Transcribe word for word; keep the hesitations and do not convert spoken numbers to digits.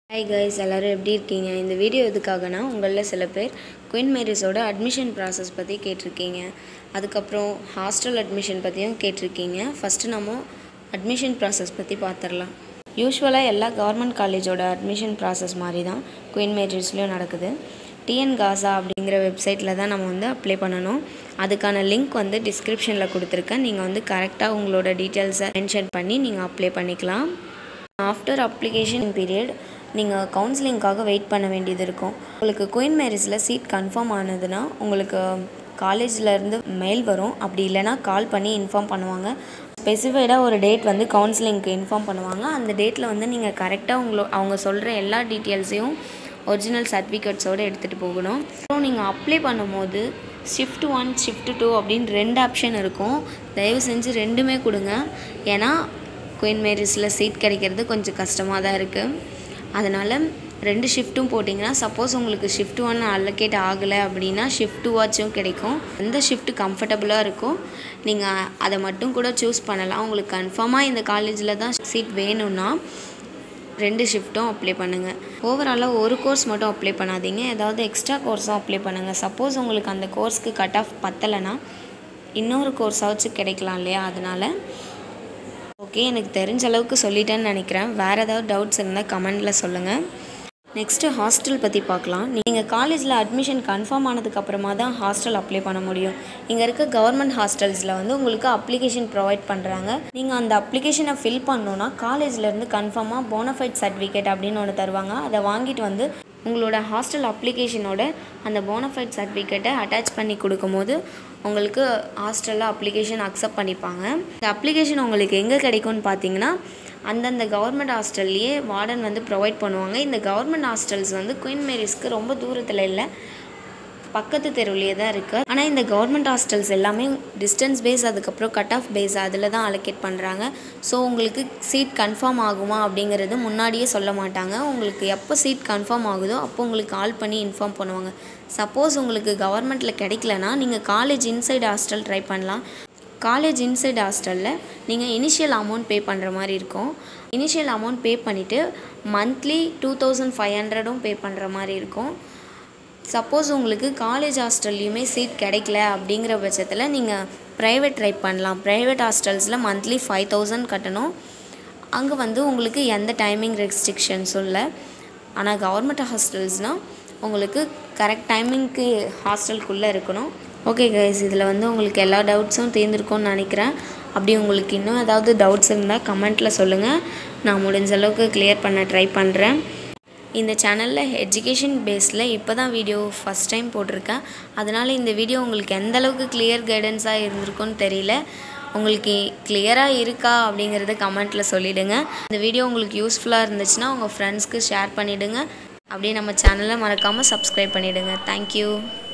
Hi guys, எல்லாரும் எப்படி இருக்கீங்க? இந்த வீடியோ எதுக்காகனா உங்கள சில பேர் குயின் மேரிஸோட அட்மிஷன் process பத்தி கேட்டிருக்கீங்க. அதுக்கு அப்புறம் ஹாஸ்டல் அட்மிஷன் பத்தியும் கேட்டிருக்கீங்க. ஃபர்ஸ்ட் நாம அட்மிஷன் process பத்தி பாத்துறலாம். யூசுவலா எல்லா கவர்மெண்ட் காலேஜோட அட்மிஷன் process மாதிரி தான் குயின் மேரிஸ்லயும் நடக்குது. T N Gaza அப்படிங்கற வெப்சைட்ல தான் நம்ம வந்து அப்ளை பண்ணனும். அதுக்கான லிங்க் வந்து டிஸ்கிரிப்ஷன்ல கொடுத்திருக்கேன். நீங்க வந்து கரெக்ட்டா உங்களோட டீடைல்ஸை மென்ஷன் பண்ணி நீங்க அப்ளை பண்ணிக்கலாம். After application period நீங்க கவுன்சிலிங்காக வெயிட் பண்ண வேண்டியது இருக்கும். உங்களுக்கு குயின் மேரிஸ்ல சீட் கன்ஃபார்ம் ஆனதுனா உங்களுக்கு காலேஜ்ல இருந்து மெயில் வரும். அப்படி இல்லனா கால் பண்ணி இன்ஃபார்ம் பண்ணுவாங்க. ஸ்பெசிஃபைடா ஒரு டேட் வந்து கவுன்சிலிங்க்கு இன்ஃபார்ம் பண்ணுவாங்க. அந்த டேட்ல வந்து நீங்க கரெக்ட்டா உங்க அவங்க சொல்ற எல்லா டீடைல்ஸையும் ஒரிஜினல் சர்டிபிகேட்ஸோட எடுத்துட்டு போகணும். அப்புறம் நீங்க அப்ளை பண்ணும்போது ஷிஃப்ட் one ஷிஃப்ட் two அப்படினு ரெண்டு ஆப்ஷன் இருக்கும். தயவு செஞ்சு ரெண்டுமே கொடுங்க. ஏனா குயின் மேரிஸ்ல சீட் கிடைக்கிறது கொஞ்சம் கஷ்டமா தான் இருக்கு. அதனால ரெண்டு ஷிஃப்ட்டும் போடிங்கனா சப்போஸ் உங்களுக்கு ஷிஃப்ட் one அலோகேட் ஆகல அப்படினா ஷிஃப்ட் two ஆச்சும் கிடைக்கும். எந்த ஷிஃப்ட் கம்ஃபர்ட்டபிளா இருக்கோ நீங்க அத மட்டும் கூட சூஸ் பண்ணலாம். உங்களுக்கு கன்ஃபார்மா இந்த காலேஜ்ல தான் சீட் வேணும்னா ரெண்டு ஷிஃப்ட்டும் அப்ளை பண்ணுங்க. ஓவராலா ஒரு கோர்ஸ் மட்டும் அப்ளை பண்ணாதீங்க. ஏதாவது எக்ஸ்ட்ரா கோர்ஸும் அப்ளை பண்ணுங்க. சப்போஸ் உங்களுக்கு அந்த கோர்ஸ்க்கு கட் ஆஃப் பத்தலனா இன்னொரு கோர்ஸாச்சு கிடைக்கலாம் இல்லையா? அதனால ஓகே, எனக்கு தெரிஞ்ச அளவுக்கு சொல்லிட்டேன்னு நினைக்கிறேன். வேற ஏதாவது டவுட்ஸ் இருந்தா கமெண்ட்ல சொல்லுங்க. நெக்ஸ்ட் ஹாஸ்டல் பத்தி பார்க்கலாம். நீங்க காலேஜ்ல அட்மிஷன் கன்ஃபார்ம் ஆனதுக்கு அப்புறமா தான் ஹாஸ்டல் அப்ளை பண்ண முடியும். இங்க இருக்க கவர்மெண்ட் ஹாஸ்டல்ஸ்ல வந்து உங்களுக்கு அப்ளிகேஷன் ப்ரொவைட் பண்றாங்க. நீங்க அந்த அப்ளிகேஷனை ஃபில் பண்ணனும்னா காலேஜ்ல இருந்து கன்ஃபார்மா போனஃபைட் சர்டிபிகேட் அப்படினு ஒன்னு தருவாங்க. அத வாங்கிட்டு வந்து உங்களோட ஹாஸ்டல் அப்ளிகேஷனோட அந்த போனஃபைட் சர்டிபிகேட்டை அட்டாச் பண்ணி கொடுக்கும்போது உங்களுக்கு ஹாஸ்டல்ல அப்ளிகேஷன் அக்செப்ட் பண்ணிப்பாங்க. இந்த அப்ளிகேஷன் உங்களுக்கு எங்க கிடைக்கும்னு பாத்தீங்கன்னா அந்தந்த கவர்மெண்ட் ஹாஸ்டல்லையே வார்டன் வந்து ப்ரொவைட் பண்ணுவாங்க. இந்த கவர்மெண்ட் ஹாஸ்டல்ஸ் வந்து குயின் மேரிஸ்க்கு ரொம்ப தூரத்துல இல்ல, பக்கத்து தெருவுலயே தான் இருக்கு. ஆனா இந்த கவர்மெண்ட் ஹாஸ்டல்ஸ் எல்லாமே டிஸ்டன்ஸ் பேஸ் அதுக்கு அப்புறம் கட் ஆஃப் பேஸ் அதுல தான் அலோகேட் பண்றாங்க. சோ உங்களுக்கு சீட் கன்ஃபார்ம் ஆகுமா அப்படிங்கிறது முன்னாடியே சொல்ல மாட்டாங்க. உங்களுக்கு எப்ப சீட் கன்ஃபார்ம் ஆகுதோ அப்போ உங்களுக்கு கால் பண்ணி இன்ஃபார்ம் பண்ணுவாங்க. சப்போஸ் உங்களுக்கு கவர்மெண்ட்ல கிடைக்கலனா நீங்க காலேஜ் இன்சைட் ஹாஸ்டல் ட்ரை பண்ணலாம். காலேஜ் இன்சைட் ஹாஸ்டல்ல நீங்க இனிஷியல் அமௌண்ட் பே பண்ற மாதிரி இருக்கும். இனிஷியல் அமௌண்ட் பே பண்ணிட்டு monthly two thousand five hundred pay பண்ற மாதிரி இருக்கும். சப்போஸ் உங்களுக்கு காலேஜ் ஹாஸ்டல்லையுமே சீட் கிடைக்கல அப்படிங்கிற பட்சத்தில் நீங்கள் ப்ரைவேட் ட்ரை பண்ணலாம். ப்ரைவேட் ஹாஸ்டல்ஸில் மந்த்லி ஃபைவ் தௌசண்ட் கட்டணும். அங்கே வந்து உங்களுக்கு எந்த டைமிங் ரெஸ்ட்ரிக்ஷன்ஸும் இல்லை. ஆனால் கவர்மெண்ட் ஹாஸ்டல்ஸ்னால் உங்களுக்கு கரெக்ட் டைமிங்க்கு ஹாஸ்டலுக்குள்ளே இருக்கணும். ஓகே கைஸ், இதில் வந்து உங்களுக்கு எல்லா டவுட்ஸும் தீர்ந்துருக்கும்னு நினைக்கிறேன். அப்படி உங்களுக்கு இன்னும் ஏதாவது டவுட்ஸ் இருந்தால் கமெண்ட்டில் சொல்லுங்கள். நான் முடிஞ்ச அளவுக்கு கிளியர் பண்ண ட்ரை பண்ணுறேன். இந்த சேனலில் எஜுகேஷன் பேஸில் இப்போ தான் வீடியோ ஃபஸ்ட் டைம் போட்டிருக்கேன். அதனால் இந்த வீடியோ உங்களுக்கு எந்த அளவுக்கு கிளியர் கைடன்ஸாக இருந்திருக்கும்னு தெரியல. உங்களுக்கு கிளியராக இருக்கா அப்படிங்கிறத கமெண்ட்டில் சொல்லிவிடுங்க. இந்த வீடியோ உங்களுக்கு யூஸ்ஃபுல்லாக இருந்துச்சுன்னா உங்கள் ஃப்ரெண்ட்ஸ்க்கு ஷேர் பண்ணிவிடுங்க. அப்படியே நம்ம சேனலை மறக்காமல் சப்ஸ்கிரைப் பண்ணிவிடுங்க. தேங்க்யூ.